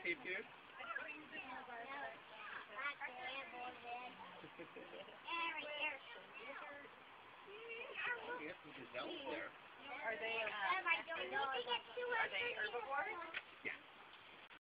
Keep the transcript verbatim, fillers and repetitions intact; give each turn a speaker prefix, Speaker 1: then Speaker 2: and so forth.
Speaker 1: tape too? Yes, some gazelles there.
Speaker 2: Are they, uh, are they herbivores?
Speaker 1: Yeah.